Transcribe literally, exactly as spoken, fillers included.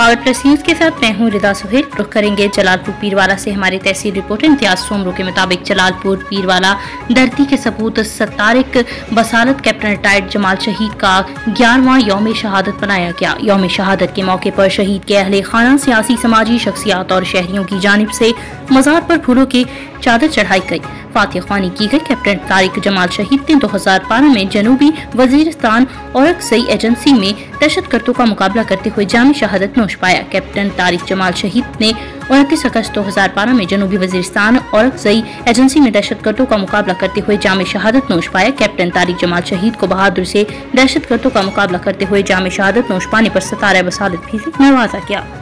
Power plus news के साथ मैं हूँ रिदा सुहेल। रुख करेंगे जलालपुर पीरवाला से हमारी तहसील रिपोर्टर इम्तियाज सोमरो के मुताबिक जलालपुर पीरवाला धरती के सपूत सत्तारिक बसालत कैप्टन रिटायर्ड जमाल शहीद का ग्यारहवां यौम शहादत मनाया गया। यौम शहादत के मौके पर शहीद के अहले खाना, सियासी समाजी शख्सियात और शहरियों की जानिब से मज़ार पर फूलों की चादर चढ़ाई गई, फातिहा ख्वानी की गई। कैप्टन तारिक जमाल शहीद ने दो हजार बारह में जनूबी वजीरिस्तान औरकजई एजेंसी में दहशतगर्दों का मुकाबला करते हुए जाम शहादत नोश पाया। कैप्टन तारिक जमाल शहीद ने उनतीस अगस्त दो हजार बारह में जनूबी वजीरिस्तान औरकजई एजेंसी में दहशतगर्दों का मुकाबला करते हुए जाम शहादत नोश पाया। कैप्टन तारिक जमाल शहीद को बहादुर से दहशतगर्दों का मुकाबला करते हुए जाम शहादत नोश पाने पर सतारा बसालत भी नवाजा गया।